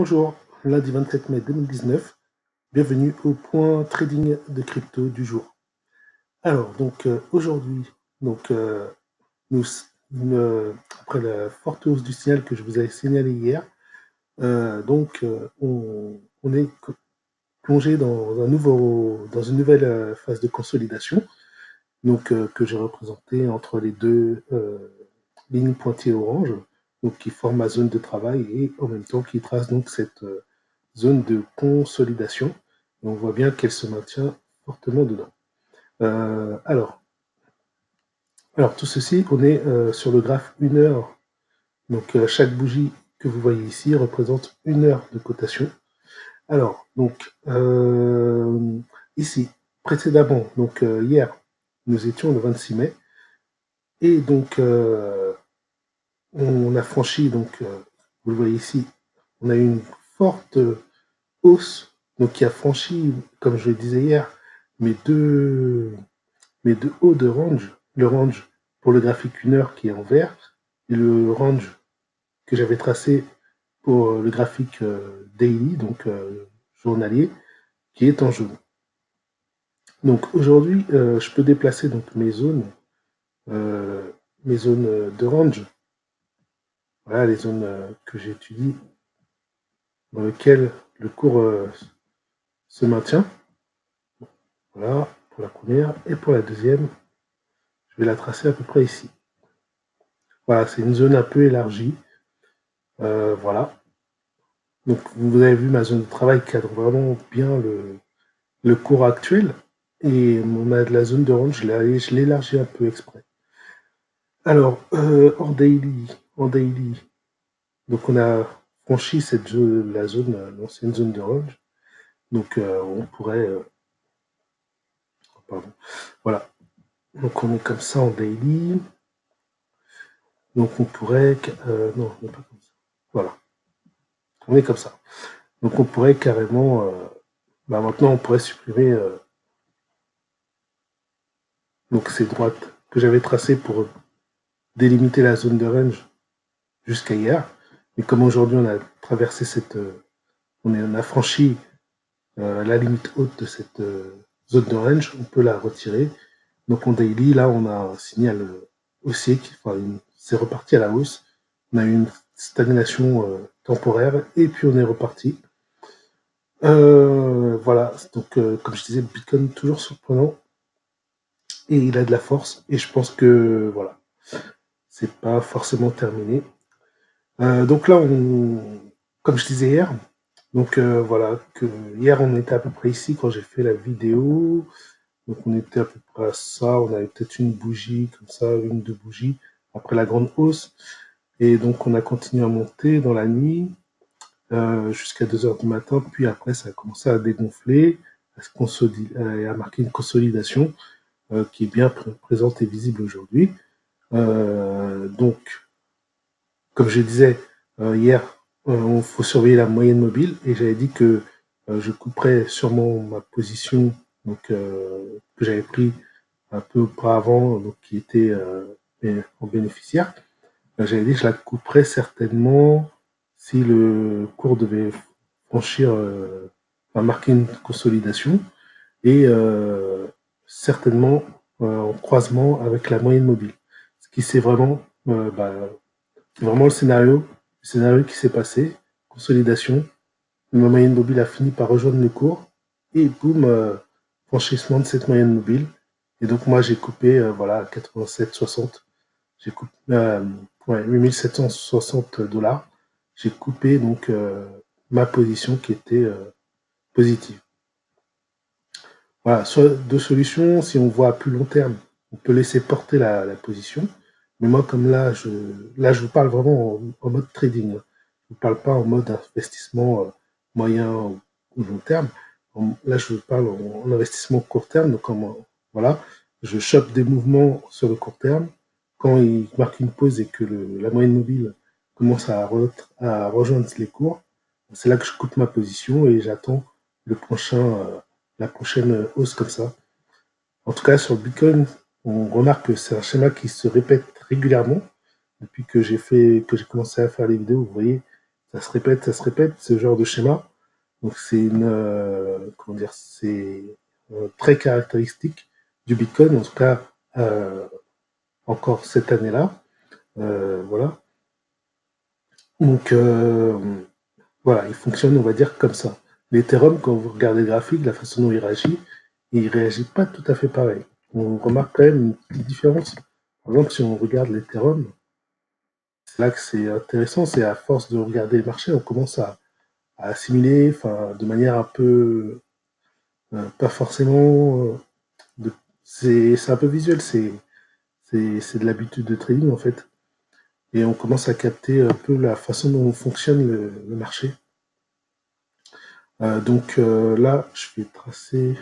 Bonjour, lundi 24 mai 2019, bienvenue au point trading de crypto du jour. Alors, donc aujourd'hui, donc, nous, après la forte hausse du signal que je vous avais signalé hier, on est plongé dans une nouvelle phase de consolidation, donc que j'ai représentée entre les deux lignes pointillées orange, donc qui forment ma zone de travail et en même temps qui trace donc cette zone de consolidation. Et on voit bien qu'elle se maintient fortement dedans. Euh, alors, alors, tout ceci, on est sur le graphe 1 heure. Donc, chaque bougie que vous voyez ici représente 1 heure de cotation. Alors, donc, ici, précédemment, donc hier, nous étions le 26 mai. Et donc, on a franchi, donc, vous le voyez ici, on a eu une forte hausse, donc qui a franchi, comme je le disais hier, mes deux hauts de range, le range pour le graphique 1 heure qui est en vert, et le range que j'avais tracé pour le graphique daily, donc journalier, qui est en jaune. Donc aujourd'hui, je peux déplacer donc euh, mes zones de range, voilà les zones que j'étudie, dans lesquelles le cours se maintient. Voilà pour la première, et pour la deuxième, je vais la tracer à peu près ici. Voilà, c'est une zone un peu élargie. Voilà. Donc vous avez vu ma zone de travail cadre vraiment bien le cours actuel. Et on a de la zone de range, je l'élargis un peu exprès. Alors, en daily, donc on a franchi cette zone, l'ancienne zone de range. Donc on pourrait, pardon, voilà. Donc on est comme ça en daily. Donc on pourrait, non, on n'est pas comme ça. Voilà, on est comme ça. Donc on pourrait carrément, maintenant on pourrait supprimer donc ces droites que j'avais tracées pour délimiter la zone de range jusqu'à hier. Et comme aujourd'hui on a traversé on a franchi la limite haute de cette zone de range, on peut la retirer. Donc en daily, là on a un signal haussier, c'est reparti à la hausse. On a eu une stagnation temporaire et puis on est reparti. Voilà, donc comme je disais, le Bitcoin toujours surprenant et il a de la force et je pense que voilà, c'est pas forcément terminé. Donc là, comme je disais hier, donc voilà, que hier on était à peu près ici quand j'ai fait la vidéo. Donc on était à peu près à ça, on avait peut-être une bougie comme ça, une, deux bougies après la grande hausse. Et donc on a continué à monter dans la nuit jusqu'à 2 heures du matin, puis après ça a commencé à dégonfler, à se consolider, à marquer une consolidation qui est bien présente et visible aujourd'hui. Donc comme je disais hier, il faut surveiller la moyenne mobile et j'avais dit que je couperais sûrement ma position donc, que j'avais pris un peu auparavant, donc, qui était en bénéficiaire. J'avais dit que je la couperais certainement si le cours devait franchir, marquer une consolidation et certainement en croisement avec la moyenne mobile. Ce qui c'est vraiment le scénario qui s'est passé, consolidation, ma moyenne mobile a fini par rejoindre le cours, et boum, franchissement de cette moyenne mobile. Et donc moi j'ai coupé, voilà, 87,60, j'ai coupé, ouais, 8760 $, j'ai coupé donc ma position qui était positive. Voilà, soit deux solutions, si on voit à plus long terme, on peut laisser porter la position. Mais moi, comme là, je vous parle vraiment en mode trading. Je ne vous parle pas en mode investissement moyen ou long terme. Là, je vous parle en investissement court terme. Donc, voilà, je chope des mouvements sur le court terme. Quand il marque une pause et que la moyenne mobile commence à rejoindre les cours, c'est là que je coupe ma position et j'attends le la prochaine hausse comme ça. En tout cas, sur le Bitcoin, on remarque que c'est un schéma qui se répète régulièrement. Depuis que j'ai commencé à faire les vidéos, vous voyez, ça se répète, ce genre de schéma. Donc c'est comment dire, c'est très caractéristique du Bitcoin, en tout cas encore cette année-là. Voilà. Donc voilà, il fonctionne, on va dire, comme ça. L'Ethereum, quand vous regardez le graphique, la façon dont il réagit pas tout à fait pareil. On remarque quand même une petite différence. Par exemple, si on regarde l'Ethereum, c'est là que c'est intéressant, c'est à force de regarder les marchés, on commence à assimiler, enfin, de manière un peu, pas forcément, c'est un peu visuel, c'est de l'habitude de trading en fait. Et on commence à capter un peu la façon dont fonctionne le marché. Donc là, je vais tracer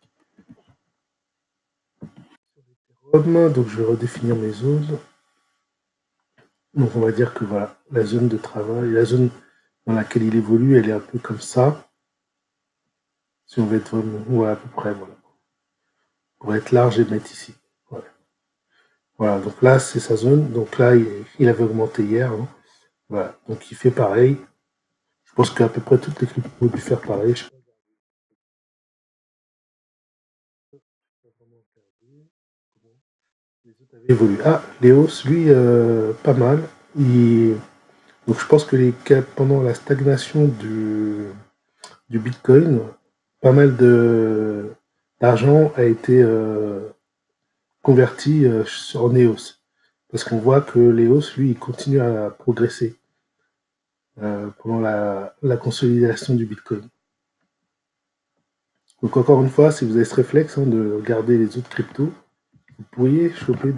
donc je vais redéfinir mes zones. Donc on va dire que voilà, la zone de travail, la zone dans laquelle il évolue, elle est un peu comme ça. Si on veut être ouais, à peu près, voilà. Pour être large et mettre ici. Voilà. Voilà, donc là, c'est sa zone. Donc là, il avait augmenté hier. Hein. Voilà, donc il fait pareil. Je pense qu'à peu près toutes les cryptos ont dû faire pareil. Je sais pas vraiment regarder comment les autres avaient évolué. Ah, Léos, lui, pas mal. Donc je pense que pendant la stagnation du Bitcoin, pas mal d'argent a été converti sur Neos. Parce qu'on voit que Léos, lui, il continue à progresser pendant la consolidation du Bitcoin. Donc encore une fois, si vous avez ce réflexe hein, de regarder les autres cryptos, vous pourriez choper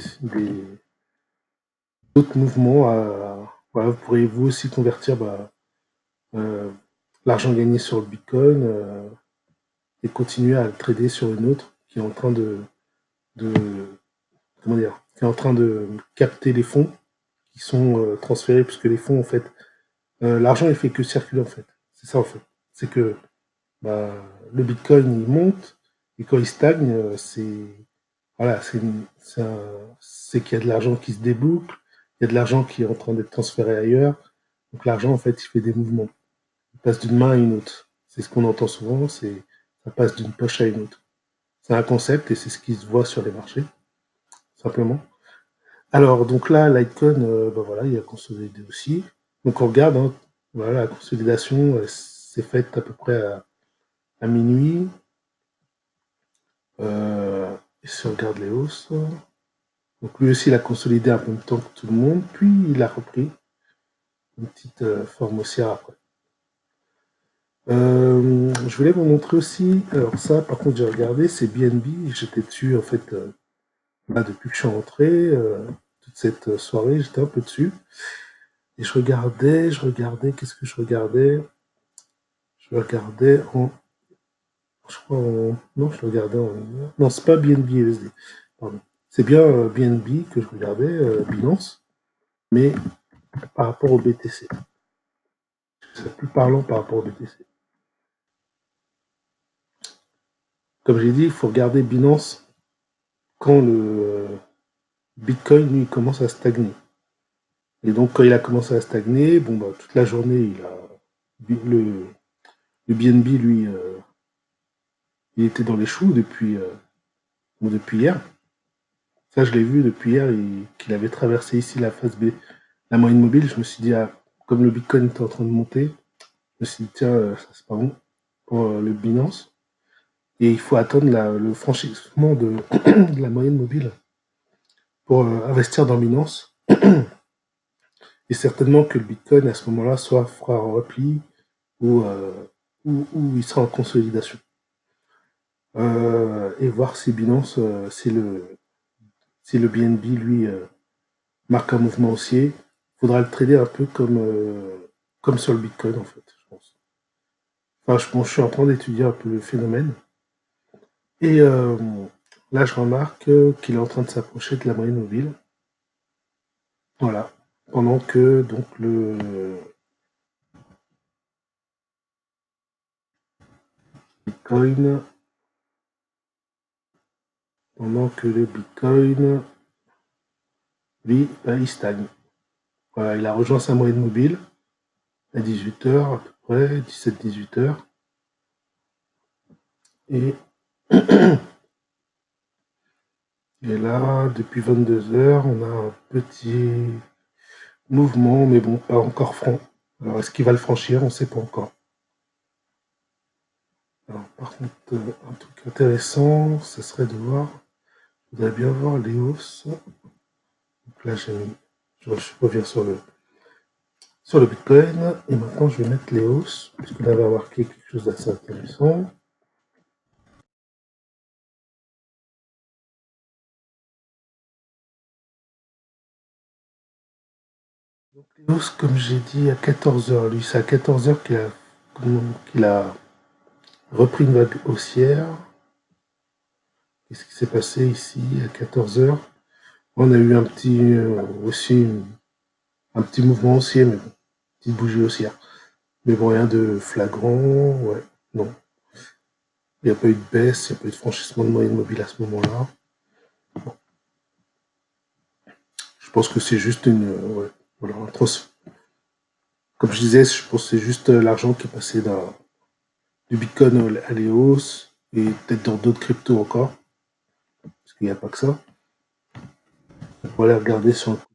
d'autres mouvements. Voilà, vous pourriez vous aussi convertir euh, l'argent gagné sur le Bitcoin et continuer à le trader sur une autre qui est en train de comment dire, qui est en train de capter les fonds qui sont transférés, puisque les fonds, en fait, l'argent, il fait que circuler, en fait. C'est ça, en fait. C'est que bah, le Bitcoin, il monte, et quand il stagne, c'est voilà, c'est qu'il y a de l'argent qui se déboucle, il y a de l'argent qui est en train d'être transféré ailleurs. Donc l'argent, en fait, il fait des mouvements. Il passe d'une main à une autre. C'est ce qu'on entend souvent, c'est ça passe d'une poche à une autre. C'est un concept et c'est ce qui se voit sur les marchés, simplement. Alors, donc là, Litecoin, bah voilà, il a consolidé aussi. Donc on regarde, hein, voilà, la consolidation s'est faite à peu près à minuit. Et si on regarde les hausses, donc lui aussi, il a consolidé en même temps que tout le monde, puis il a repris une petite forme haussière après. Je voulais vous montrer aussi, alors ça, par contre, j'ai regardé, c'est BNB, j'étais dessus en fait là depuis que je suis rentré, toute cette soirée, j'étais un peu dessus. Et je regardais, qu'est-ce que je regardais? Je regardais en. Je crois en. Non, je regardais en. Non, c'est pas BNB USD. Pardon. C'est bien BNB que je regardais, Binance, mais par rapport au BTC. C'est plus parlant par rapport au BTC. Comme j'ai dit, il faut regarder Binance quand le Bitcoin lui commence à stagner. Et donc quand il a commencé à stagner, bon bah toute la journée le, le BNB lui il était dans les choux depuis hier. Ça, je l'ai vu depuis hier qu'il avait traversé ici la phase B, la moyenne mobile. Je me suis dit, ah, comme le Bitcoin était en train de monter, je me suis dit, tiens, ça c'est pas bon pour le Binance. Et il faut attendre le franchissement de la moyenne mobile pour investir dans Binance. Et certainement que le Bitcoin, à ce moment-là, soit fera un repli ou, ou il sera en consolidation. Et voir si Binance, si le BNB, lui, marque un mouvement haussier, il faudra le trader un peu comme sur le Bitcoin, en fait, je pense. Enfin, je suis en train d'étudier un peu le phénomène. Et là, je remarque qu'il est en train de s'approcher de la moyenne mobile. Voilà. Pendant que donc Bitcoin, pendant que le Bitcoin, lui, il stagne. Voilà, il a rejoint sa moyenne mobile. à 18h à peu près, 17-18h. Et, et là, depuis 22h, on a un petit mouvement, mais bon, pas encore franc. Alors, est-ce qu'il va le franchir? On ne sait pas encore. Alors, par contre, un truc intéressant, ce serait de voir, je voudrais bien voir les hausses. Donc là, je reviens sur le Bitcoin, et maintenant je vais mettre les hausses, puisque là, on va marquer quelque chose d'assez intéressant. Donc, les hausses, comme j'ai dit, à 14h, lui, c'est à 14h qu'il a repris une vague haussière. Qu'est-ce qui s'est passé ici à 14h? On a eu un petit aussi un petit mouvement haussier, mais bon, petite bougie haussière. Mais bon, rien de flagrant, ouais, non. Il n'y a pas eu de baisse, il n'y a pas eu de franchissement de moyenne mobile à ce moment-là. Bon. Je pense que c'est juste ouais, voilà, un transfert. Comme je disais, je pense que c'est juste l'argent qui est passé du Bitcoin à l'EOS et peut-être dans d'autres cryptos encore, parce qu'il n'y a pas que ça. On va aller regarder sur le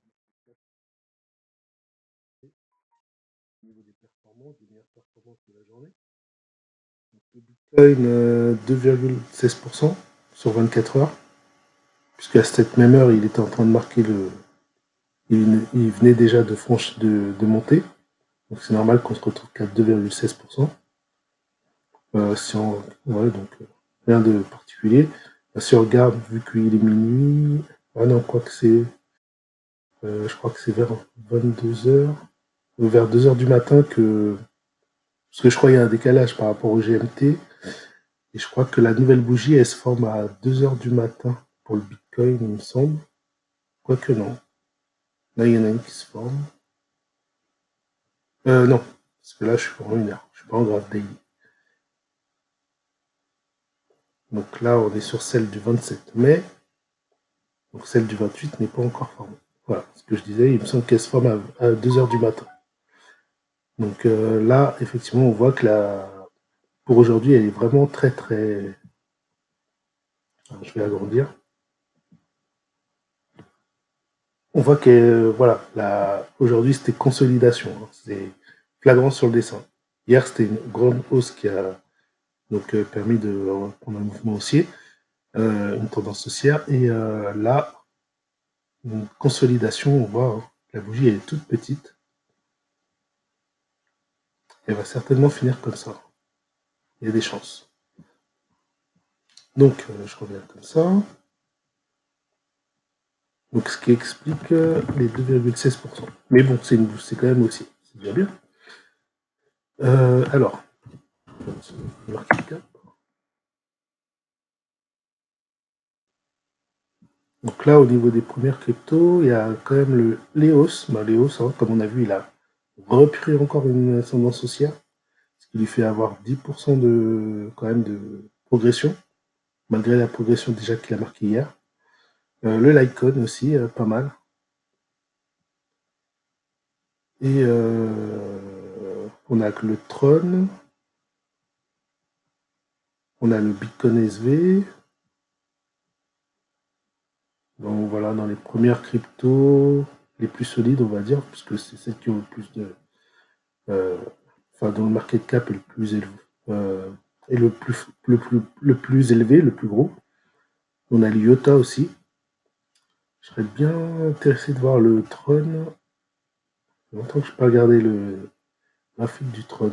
niveau des performances, des meilleures performances de la journée. Donc, le Bitcoin, 2,16% sur 24 heures, puisque à cette même heure, il était en train de marquer il venait déjà de monter. Donc c'est normal qu'on se retrouve qu'à 2,16%. Ouais, donc rien de particulier. Si on regarde, vu qu'il est minuit, ah non, je crois que c'est vers 22h, vers 2h du matin parce que je crois qu'il y a un décalage par rapport au GMT, et je crois que la nouvelle bougie, elle se forme à 2h du matin pour le Bitcoin, il me semble. Quoique non. Là, il y en a une qui se forme. Non, parce que là, je suis pour 1 heure. Je suis pas en graph daily. Donc là, on est sur celle du 27 mai. Donc celle du 28 n'est pas encore formée. Voilà, ce que je disais, il me semble qu'elle se forme à 2h du matin. Donc là, effectivement, on voit que pour aujourd'hui, elle est vraiment très très... Alors, je vais agrandir. On voit que, voilà, aujourd'hui, c'était consolidation. Hein. C'est flagrant sur le dessin. Hier, c'était une grande hausse qui a donc permis de prendre un mouvement haussier, une tendance haussière. Et là, une consolidation, on voit, hein, la bougie elle est toute petite. Elle va certainement finir comme ça. Il y a des chances. Donc, je reviens comme ça. Donc, ce qui explique les 2,16%. Mais bon, c'est quand même aussi. C'est déjà bien. Alors, market cap. Donc là, au niveau des premières cryptos, il y a quand même l'EOS. L'EOS, hein, comme on a vu, il a repris encore une ascendance haussière, ce qui lui fait avoir 10% quand même de progression, malgré la progression déjà qu'il a marquée hier. Le Litecoin aussi, pas mal. Et on a le Tron, on a le Bitcoin SV. Donc voilà, dans les premières cryptos, les plus solides, on va dire, puisque c'est celles qui ont le plus de. euh, Enfin, dont le market cap est le plus élevé. Et le plus élevé, le plus gros. On a l'IOTA aussi. Je serais bien intéressé de voir le Tron. Ça fait longtemps que je n'ai pas regardé le graphique du Tron.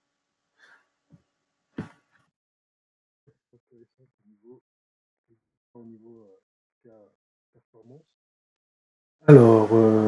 Au niveau performance. Alors,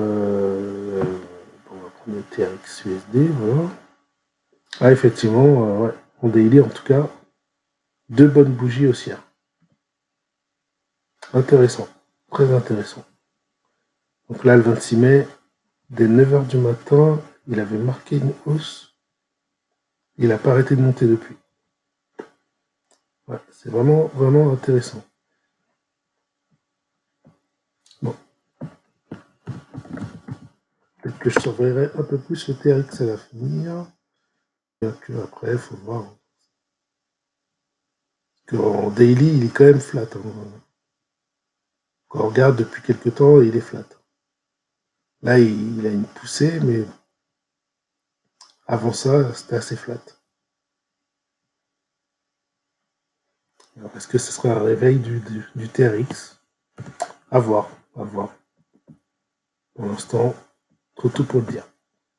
on va prendre le TRX USD, voilà. Ah, effectivement, ouais, en daily en tout cas, deux bonnes bougies haussières. Intéressant, très intéressant. Donc là, le 26 mai, dès 9h du matin, il avait marqué une hausse. Il n'a pas arrêté de monter depuis. Ouais, c'est vraiment, vraiment intéressant. Bon. Peut-être que je surveillerai un peu plus le TRX à l'avenir. Bien que après, il faut voir. En daily, il est quand même flat. Hein. Quand on regarde depuis quelques temps, il est flat. Là, il a une poussée, mais avant ça, c'était assez flat. Alors, est-ce que ce sera un réveil du TRX? À voir, à voir. Pour l'instant, trop tôt pour le dire.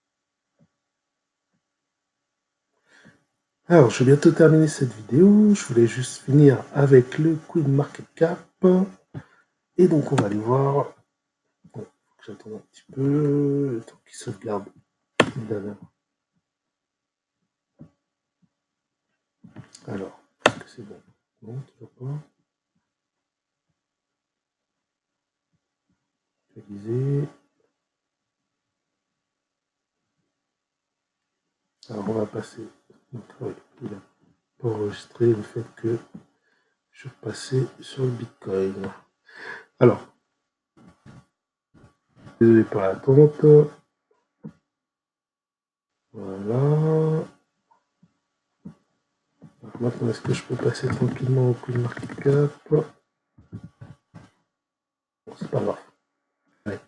Alors, je vais bientôt terminer cette vidéo. Je voulais juste finir avec le Coin Market Cap. Et donc, on va aller voir. Bon, j'attends un petit peu. Le temps qu'il sauvegarde. Alors, est-ce que c'est bon? Non, toujours pas. Actualiser. Alors, on va passer. Donc, ouais, il a pas enregistré le fait que je passais sur le Bitcoin. Alors, désolé pour l'attente. Voilà. Donc maintenant, est-ce que je peux passer tranquillement au CoinMarketCap? Bon, c'est pas grave. Ouais.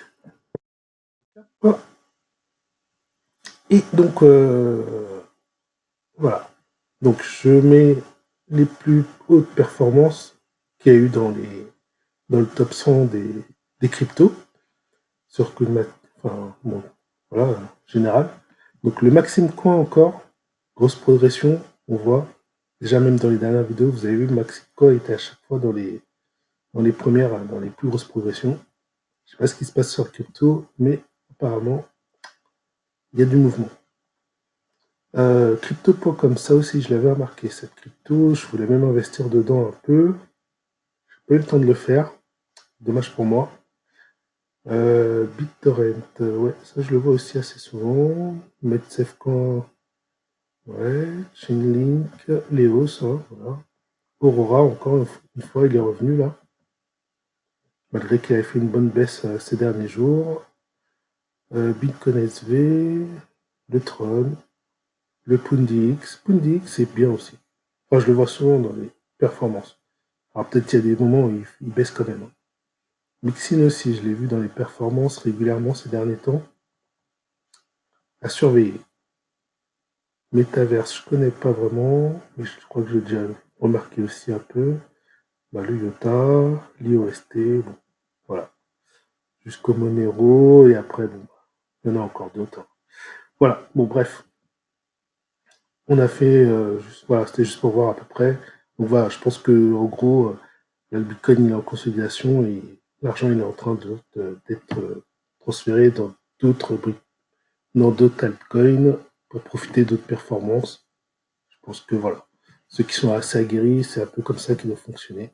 Et donc, voilà. Donc, je mets les plus hautes performances qu'il y a eu dans le top 100 des cryptos sur CoinMarketCap. Enfin, bon, voilà, général. Donc, le Maxime Coin encore, grosse progression, on voit. Déjà, même dans les dernières vidéos, vous avez vu, le Maxime Coin était à chaque fois dans les premières, dans les plus grosses progressions. Je sais pas ce qui se passe sur crypto, mais apparemment, il y a du mouvement. Crypto.com, ça aussi, je l'avais remarqué, cette crypto. Je voulais même investir dedans un peu. Je n'ai pas eu le temps de le faire. Dommage pour moi. BitTorrent, ouais, ça je le vois aussi assez souvent. MedSafeCoin, ouais. Chainlink, Leos, hein, voilà. Aurora, encore une fois, il est revenu là. Malgré qu'il avait fait une bonne baisse ces derniers jours. Bitcoin SV, le Tron, le PundiX. PundiX, c'est bien aussi. Enfin, je le vois souvent dans les performances. Alors peut-être qu'il y a des moments où il baisse quand même. Hein. Mixin aussi, je l'ai vu dans les performances régulièrement ces derniers temps. À surveiller. Metaverse, je connais pas vraiment, mais je crois que j'ai déjà remarqué aussi un peu. Bah, le IOTA, l'IOST, bon, voilà. Jusqu'au Monero, et après, bon, il y en a encore d'autres. Hein. Voilà, bon, bref. On a fait, voilà, c'était juste pour voir à peu près. Donc voilà, je pense que en gros, le Bitcoin il est en consolidation et l'argent il est en train d'être transféré dans d'autres altcoins pour profiter d'autres performances. Je pense que voilà, ceux qui sont assez aguerris, c'est un peu comme ça qu'ils doivent fonctionner.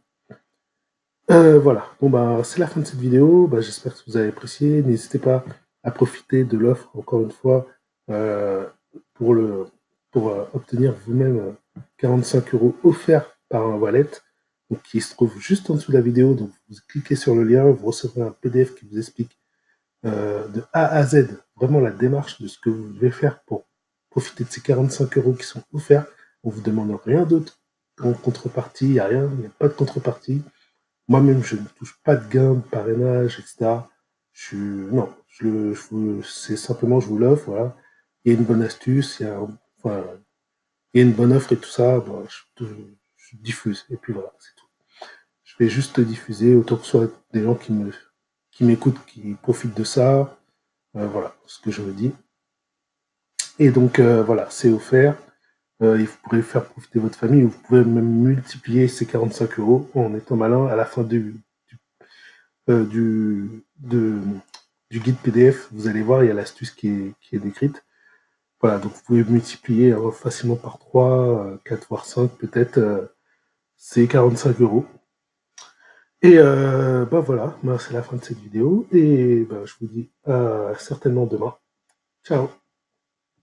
Voilà, bon bah c'est la fin de cette vidéo. Bah, j'espère que vous avez apprécié. N'hésitez pas à profiter de l'offre encore une fois euh, pour obtenir vous-même 45 € offerts par un wallet, donc, qui se trouve juste en dessous de la vidéo. Donc vous cliquez sur le lien, vous recevrez un PDF qui vous explique de A à Z vraiment la démarche de ce que vous devez faire pour profiter de ces 45 € qui sont offerts. On vous demande rien d'autre en contrepartie, il n'y a rien, il n'y a pas de contrepartie. Moi-même, je ne touche pas de gain de parrainage, etc. Non, c'est simplement, je vous l'offre, voilà. Il y a une bonne astuce, enfin, il y a une bonne offre et tout ça, bon, je diffuse, et puis voilà, c'est tout. Je vais juste diffuser, autant que ce soit des gens qui m'écoutent, qui profitent de ça, voilà, ce que je me dis. Et donc, voilà, c'est offert. Et vous pourrez faire profiter votre famille, ou vous pouvez même multiplier ces 45 € en étant malin à la fin du guide PDF, vous allez voir, il y a l'astuce qui est décrite. Voilà, donc vous pouvez multiplier facilement par 3, 4, voire 5 peut-être ces 45 €. Et bah voilà, bah c'est la fin de cette vidéo. Et bah, je vous dis certainement demain. Ciao.